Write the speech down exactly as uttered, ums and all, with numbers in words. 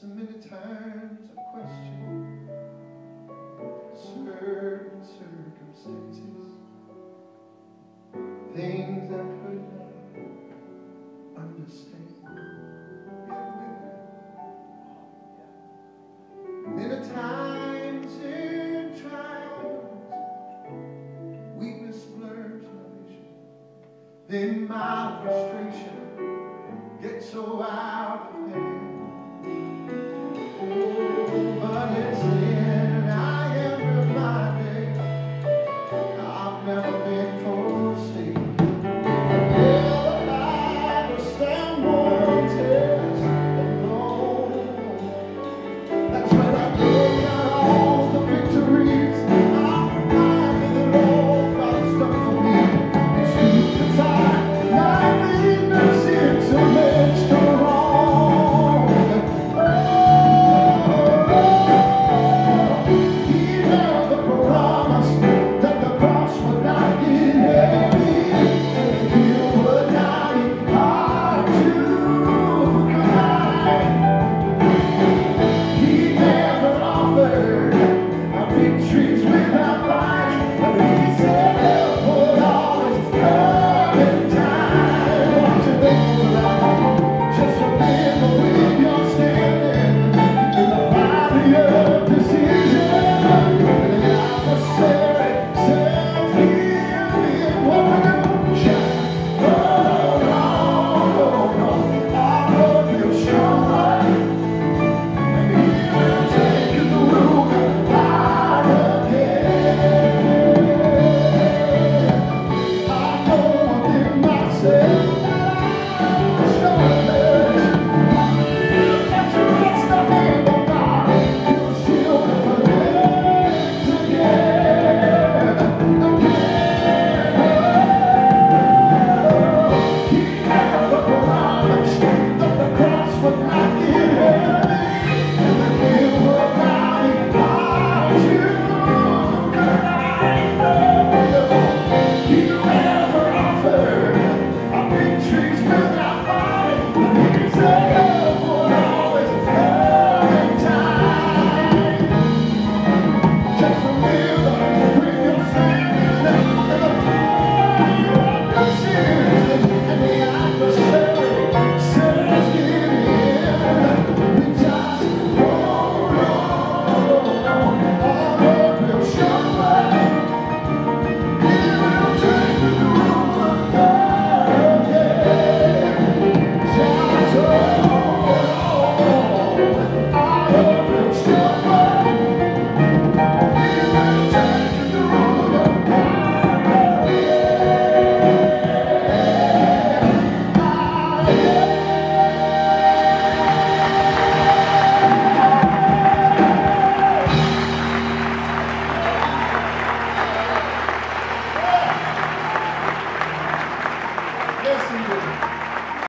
So many times I question certain circumstances, things I could not understand. Many times in trials, weakness blurs my vision. Then my frustration gets so out of hand. Oh, but it's then I am reminded I've never